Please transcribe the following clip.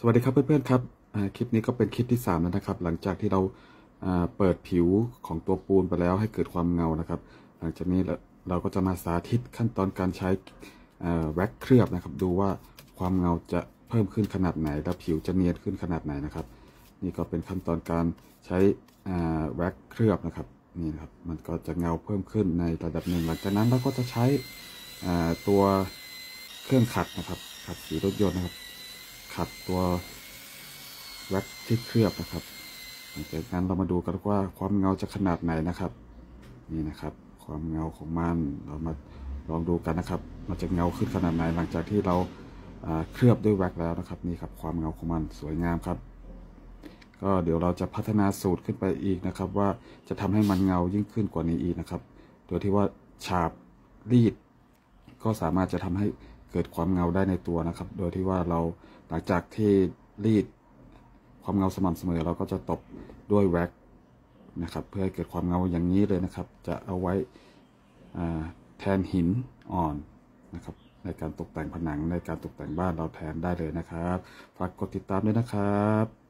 สวัสดีครับเพื่อนๆครับคลิปนี้ก็เป็นคลิปที่3แล้วนะครับหลังจากที่เราเปิดผิวของตัวปูนไปแล้วให้เกิดความเงานะครับหลังจากนี้เราก็จะมาสาธิตขั้นตอนการใช้แว็กเคลือบนะครับดูว่าความเงาจะเพิ่มขึ้นขนาดไหนและผิวจะเนียนขึ้นขนาดไหนนะครับนี่ก็เป็นขั้นตอนการใช้แว็กเคลือบนะครับนี่นะครับมันก็จะเงาเพิ่มขึ้นในระดับหนึ่งหลังจากนั้นเราก็จะใช้ตัวเครื่องขัดนะครับขัดสีรถยนต์นะครับขัดตัวแว็กที่เคลือบนะครับจากนั้นเรามาดูกันว่าความเงาจะขนาดไหนนะครับนี่นะครับความเงาของมันเรามาลองดูกันนะครับมันจะเงาขึ้นขนาดไหนหลังจากที่เราเคลือบด้วยแว็กแล้วนะครับนี่ครับความเงาของมันสวยงามครับก็เดี๋ยวเราจะพัฒนาสูตรขึ้นไปอีกนะครับว่าจะทำให้มันเงายิ่งขึ้นกว่านี้อีกนะครับโดยที่ว่าฉาบรีดก็สามารถจะทำให้เกิดความเงาได้ในตัวนะครับโดยที่ว่าเราหลังจากที่รีดความเงาสม่ำเสมอเราก็จะตบด้วยแว็กนะครับเพื่อให้เกิดความเงาอย่างนี้เลยนะครับจะเอาไว้แทนหินอ่อนนะครับในการตกแต่งผนังในการตกแต่งบ้านเราแทนได้เลยนะครับฝากกดติดตามด้วยนะครับ